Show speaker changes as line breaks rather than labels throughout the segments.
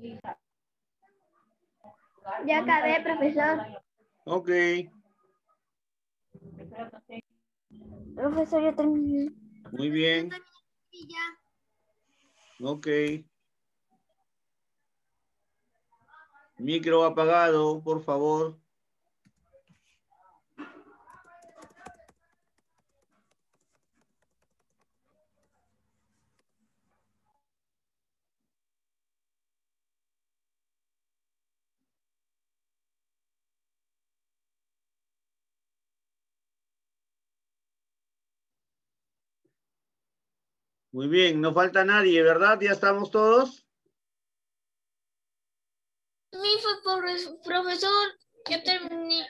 Ya acabé, profesor.
Ok.
Profesor, ya terminé.
Muy bien.
Y ya.
Ok. Micro apagado, por favor. Muy bien, no falta nadie, ¿verdad? ¿Ya estamos todos?
Profesor, ya terminé.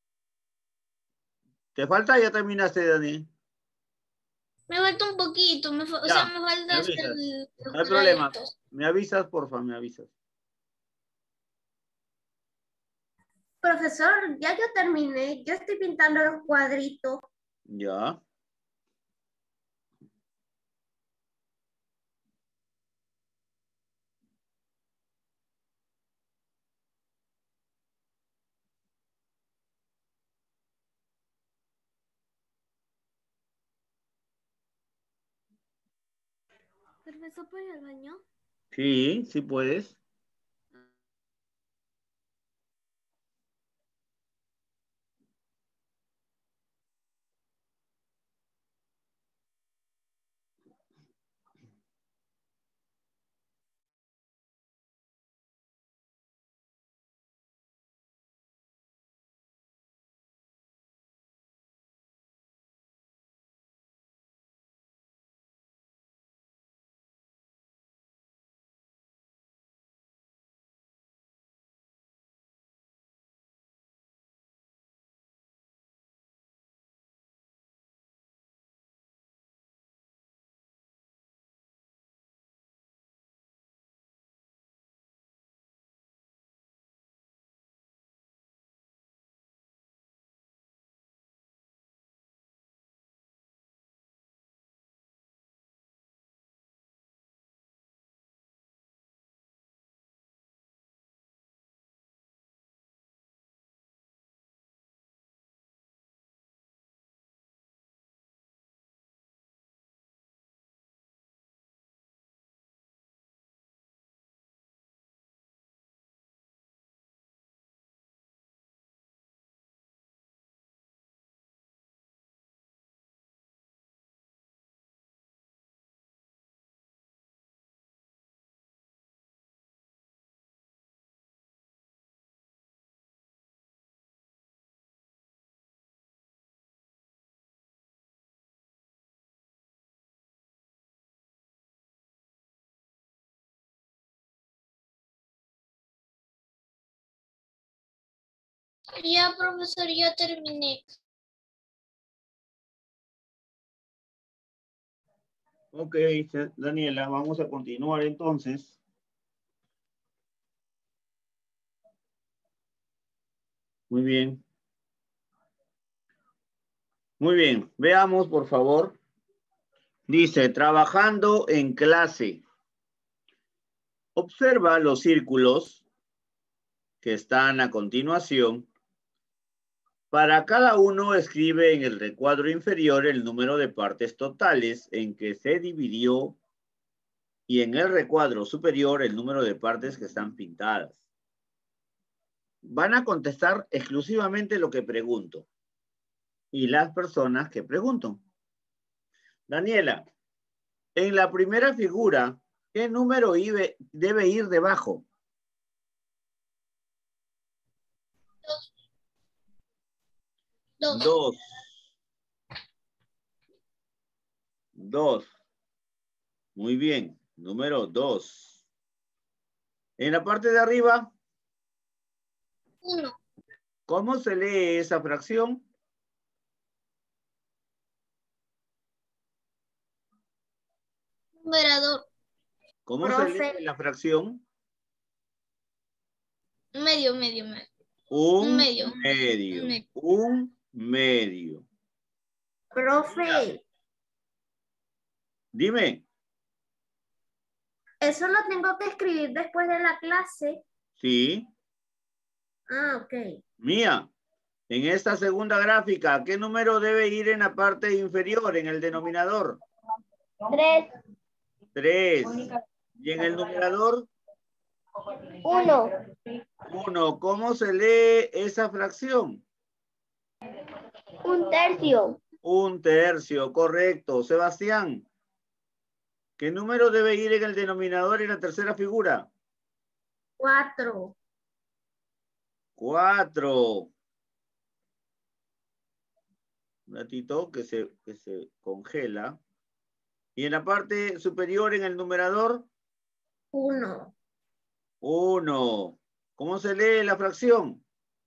¿Te falta? Ya terminaste, Dani.
Me falta un poquito, me
Ya, me
falta hacer
avisas.
los
No hay problema.
cuadraditos.
Me avisas, porfa, me avisas.
Profesor, ya yo terminé. Yo estoy pintando los cuadritos.
Ya.
Profesor, ¿puede ir al baño?
Sí, sí puedes.
Ya, profesor, ya terminé.
Ok, Daniela, vamos a continuar entonces. Muy bien. Muy bien. Veamos, por favor. Dice, trabajando en clase. Observa los círculos que están a continuación. Para cada uno escribe en el recuadro inferior el número de partes totales en que se dividió y en el recuadro superior el número de partes que están pintadas. Van a contestar exclusivamente lo que pregunto y las personas que pregunto. Daniela, en la primera figura, ¿qué número debe ir debajo?
2.
2. 2. Muy bien. Número 2. En la parte de arriba,
1.
¿cómo se lee esa fracción?
Numerador.
¿Cómo se
Profe.
lee la fracción?
Medio.
Un
Un medio.
medio. Un medio.
Profe.
Dime.
Eso lo tengo que escribir después de la clase.
Sí.
Ah, ok.
Mía, en esta segunda gráfica, ¿qué número debe ir en la parte inferior, en el denominador?
3.
3. ¿Y en el numerador?
1.
1. ¿Cómo se lee esa fracción?
1/3.
1/3, correcto. Sebastián, ¿qué número debe ir en el denominador en la tercera figura?
4.
4. Un ratito que se congela. ¿Y en la parte superior en el numerador?
1.
1. ¿Cómo se lee la fracción?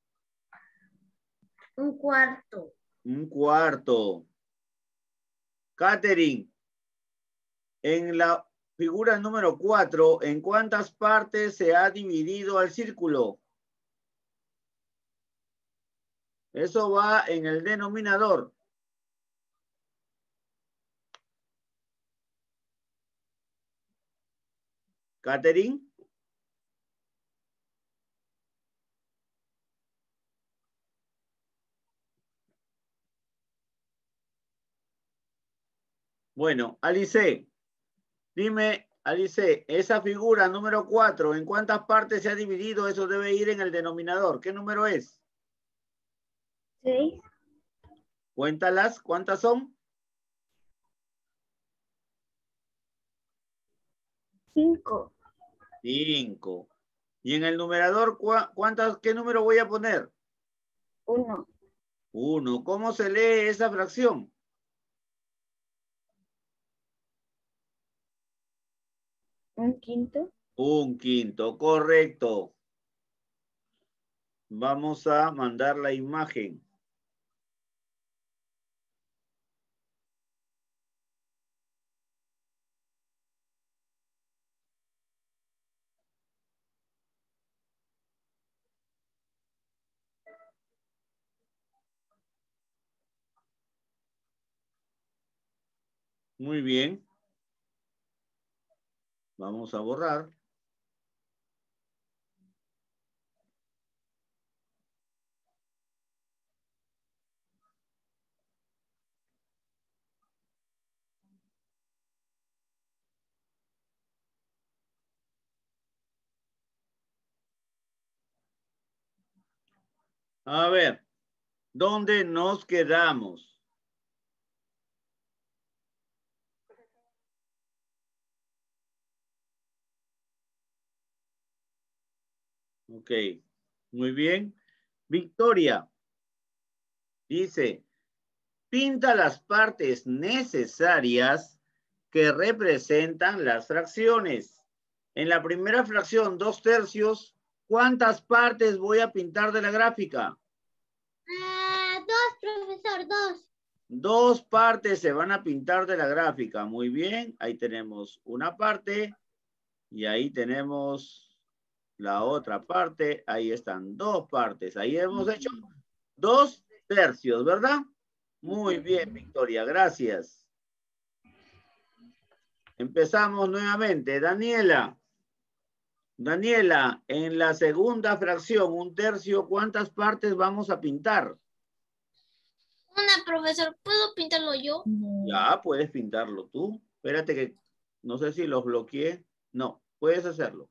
1/4.
1/4. Catherine, en la figura número 4, ¿en cuántas partes se ha dividido el círculo? Eso va en el denominador. Catherine. Bueno, Alice, dime, Alice, esa figura número 4, ¿en cuántas partes se ha dividido? Eso debe ir en el denominador. ¿Qué número es?
6.
Cuéntalas, ¿cuántas son?
5.
5. Y en el numerador, ¿qué número voy a poner?
1.
1. ¿Cómo se lee esa fracción?
1/5.
1/5, correcto. Vamos a mandar la imagen. Muy bien. Vamos a borrar. A ver, ¿dónde nos quedamos? Ok, muy bien. Victoria dice, pinta las partes necesarias que representan las fracciones. En la primera fracción, 2/3, ¿cuántas partes voy a pintar de la gráfica?
2, profesor, 2.
2 partes se van a pintar de la gráfica. Muy bien, ahí tenemos una parte y ahí tenemos la otra parte. Ahí están 2 partes. Ahí hemos hecho 2/3, ¿verdad? Muy bien, Victoria, gracias. Empezamos nuevamente. Daniela. Daniela, en la segunda fracción, 1/3, ¿cuántas partes vamos a pintar?
Una, profesor, ¿puedo pintarlo yo?
Ya, puedes pintarlo tú. Espérate que no sé si los bloqueé. No, puedes hacerlo.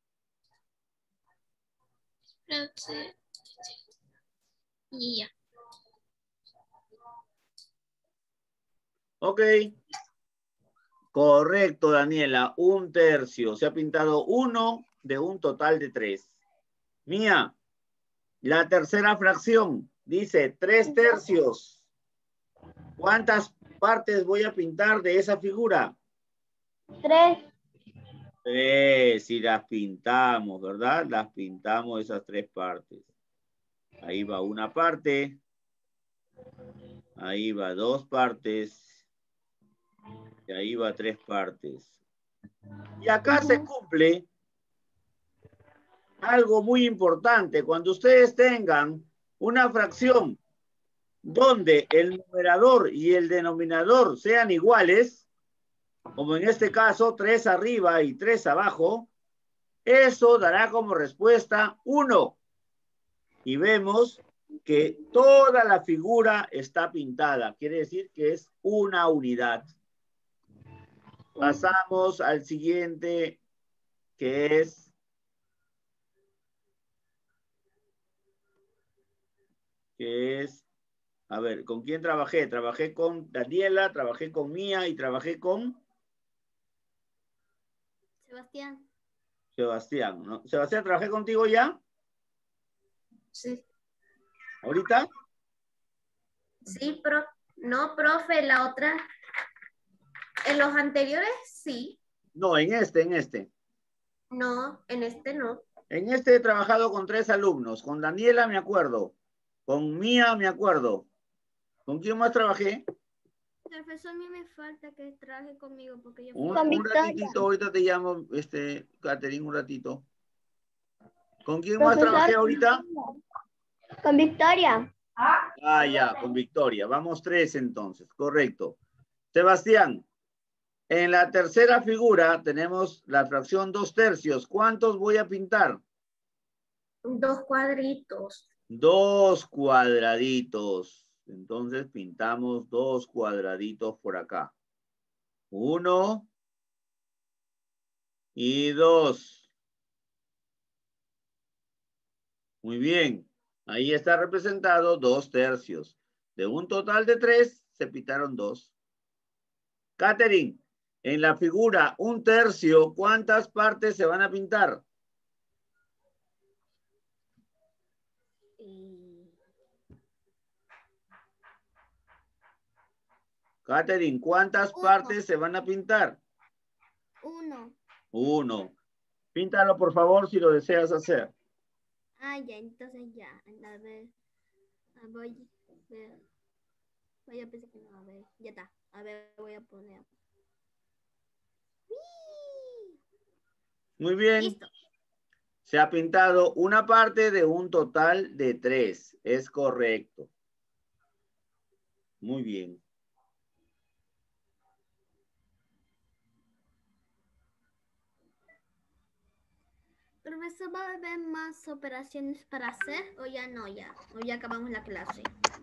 Y ya.
Ok. Correcto, Daniela. 1/3. Se ha pintado 1 de un total de 3. Mía, la tercera fracción dice 3/3. ¿Cuántas partes voy a pintar de esa figura?
3.
3, y las pintamos, ¿verdad? Las pintamos esas 3 partes. Ahí va una parte. Ahí va 2 partes. Y ahí va 3 partes. Y acá se cumple algo muy importante. Cuando ustedes tengan una fracción donde el numerador y el denominador sean iguales, como en este caso 3 arriba y 3 abajo, eso dará como respuesta 1. Y vemos que toda la figura está pintada. Quiere decir que es una unidad. Pasamos al siguiente, que es a ver, ¿con quién trabajé? Trabajé con Daniela, trabajé con Mía y trabajé con
Sebastián.
Sebastián, ¿no? Sebastián, ¿trabajé contigo ya?
Sí.
¿Ahorita?
Sí, no, profe, la otra. En los anteriores sí.
No, en este.
No, en este no.
En este he trabajado con 3 alumnos. Con Daniela me acuerdo. Con Mía me acuerdo. ¿Con quién más trabajé?
Profesor, a mí me falta que trabaje conmigo porque yo
Un ratitito, ahorita te llamo, Catherine, un ratito. ¿Con quién más trabajé ahorita?
Con Victoria.
Ah, ya, con Victoria. Vamos 3 entonces, correcto. Sebastián, en la tercera figura tenemos la fracción 2/3. ¿Cuántos voy a pintar?
2 cuadritos.
2 cuadraditos. Entonces pintamos 2 cuadraditos por acá. 1 y 2. Muy bien. Ahí está representado 2/3. De un total de 3, se pintaron 2. Catherine, en la figura 1/3, ¿cuántas partes se van a pintar? Catherine, ¿cuántas partes se van a pintar?
1.
1. Píntalo, por favor, si lo deseas hacer.
Ah, ya, entonces ya. A ver. Voy a ver. Voy a pensar que no, a ver. Ya está. A ver, voy a poner.
Muy bien.
Listo.
Se ha pintado una parte de un total de 3. Es correcto. Muy bien.
Profesor, ¿va a haber más operaciones para hacer o ya no? O ya acabamos la clase.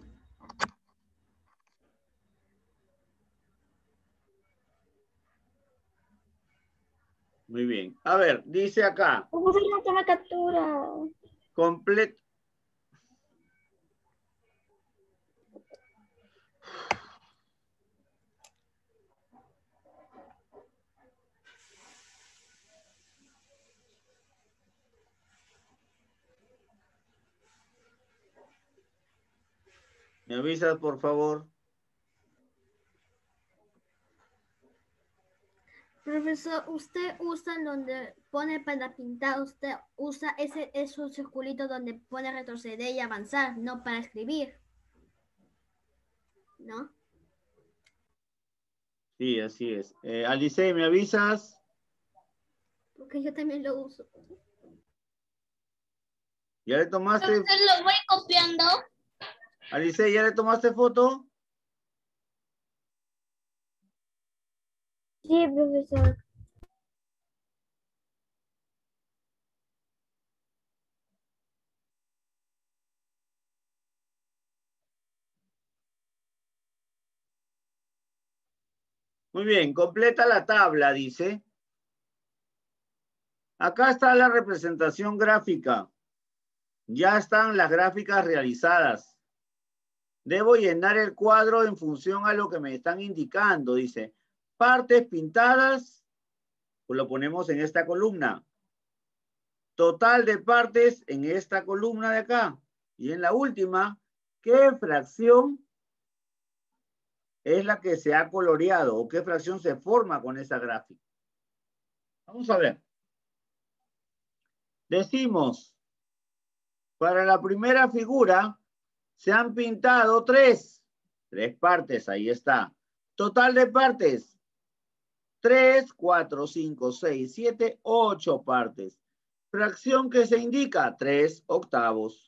Muy bien. A ver, dice acá.
Profesor, no toma captura.
Completo. ¿Me avisas, por favor?
Profesor, usted usa donde pone para pintar, usted usa esos circulitos donde pone retroceder y avanzar, no para escribir. ¿No?
Sí, así es. Alice, ¿me avisas?
Porque yo también lo uso.
¿Ya le tomaste?
Profesor, lo voy copiando.
Alice, ¿ya le tomaste foto?
Sí, profesor.
Muy bien, completa la tabla, dice. Acá está la representación gráfica. Ya están las gráficas realizadas. Debo llenar el cuadro en función a lo que me están indicando. Dice, partes pintadas, pues lo ponemos en esta columna. Total de partes en esta columna de acá. Y en la última, ¿qué fracción es la que se ha coloreado o qué fracción se forma con esa gráfica? Vamos a ver. Decimos, para la primera figura se han pintado 3 partes, ahí está. Total de partes, 3, 4, 5, 6, 7, 8 partes. Fracción que se indica, 3/8.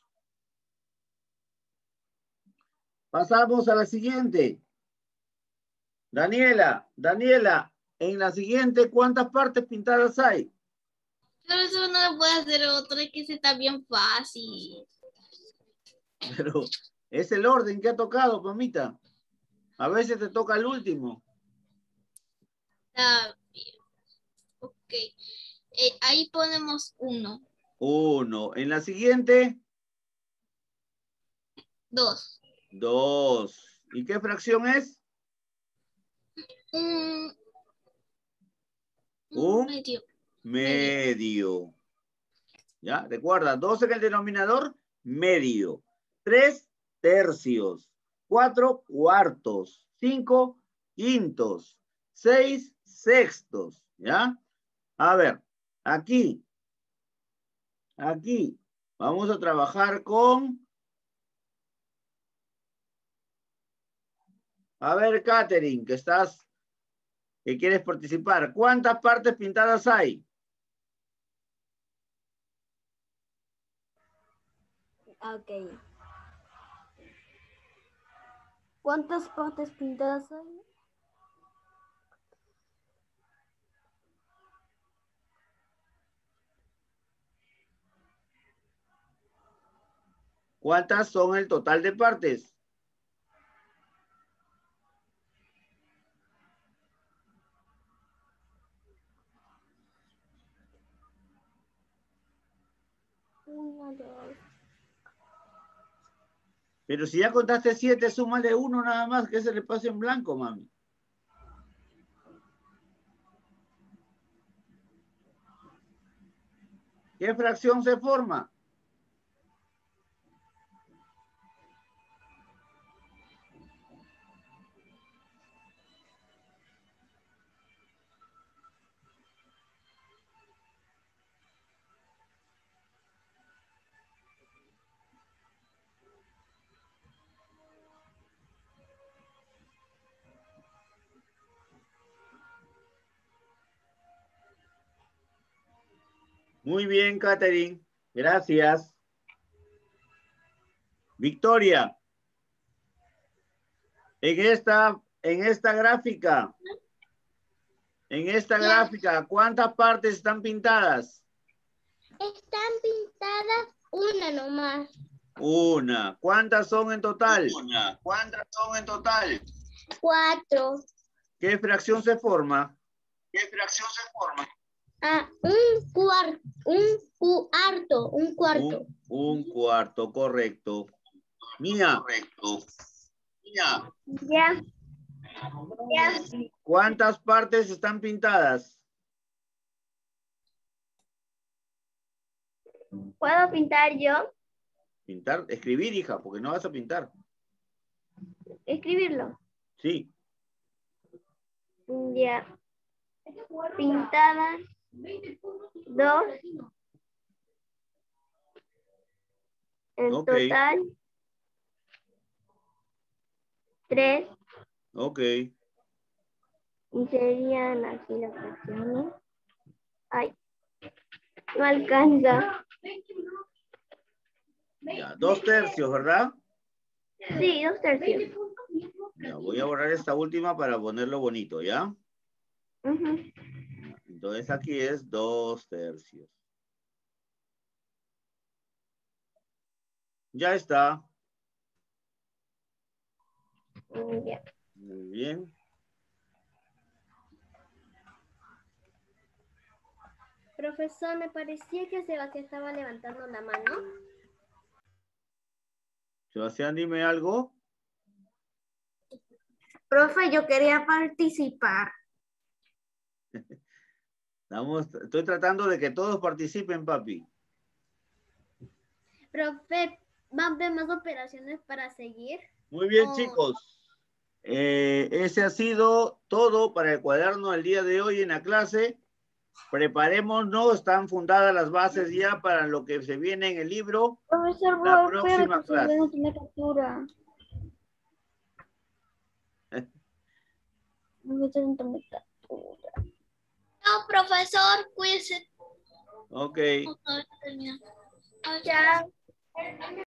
Pasamos a la siguiente. Daniela, En la siguiente, ¿cuántas partes pintadas hay?
Pero eso no lo puede hacer otro, es que ese está bien fácil.
Pero es el orden que ha tocado, mamita. A veces te toca el último.
Está bien. Ok. Ahí ponemos 1.
1. En la siguiente,
2.
2. ¿Y qué fracción es?
Un medio.
Medio. ¿Ya? Recuerda, 2 en el denominador, medio. 3 tercios. 4 cuartos. 5 quintos. 6 sextos. ¿Ya? A ver, aquí. Aquí. Vamos a trabajar con... A ver, Katherine, que quieres participar. ¿Cuántas partes pintadas hay?
Ok. ¿Cuántas partes pintadas hay?
¿Cuántas son el total de partes?
Una, dos.
Pero si ya contaste 7, súmale 1 nada más, que se le pase en blanco, mami. ¿Qué fracción se forma? Muy bien, Katherine. Gracias. Victoria. En esta gráfica, ¿cuántas partes están pintadas?
Están pintadas una nomás.
Una. ¿Cuántas son en total?
Una. ¿Cuántas son en total?
4.
¿Qué fracción se forma?
¿Qué fracción se forma?
Un cuarto.
Un cuarto, correcto. Mía.
Correcto. Ya.
Ya.
¿Cuántas partes están pintadas?
¿Puedo pintar yo?
Pintar, escribir, hija, porque no vas a pintar.
Escribirlo.
Sí.
Ya. Pintadas 2. En
Ok.
total 3.
Ok.
Y serían así las fracciones. Ay, no alcanza.
Ya, 2 tercios, ¿verdad?
Sí, 2 tercios.
Ya, voy a borrar esta última para ponerlo bonito, ¿ya?
Ujú.
Entonces aquí es 2 tercios. Ya está.
Ya.
Muy bien.
Profesor, me parecía que Sebastián estaba levantando la mano.
Sebastián, dime algo.
Profe, yo quería participar.
Estoy tratando de que todos participen, papi.
Profe, ¿va a haber más operaciones para seguir?
Muy bien,
Oh.
chicos. Ese ha sido todo para el cuaderno del día de hoy en la clase. Preparémonos, están fundadas las bases ya para lo que se viene en el libro.
Profesor,
La próxima clase.
no tiene captura. No tiene captura.
No, profesor, cuídese.
Ok.
Otra vez terminando.
Ya.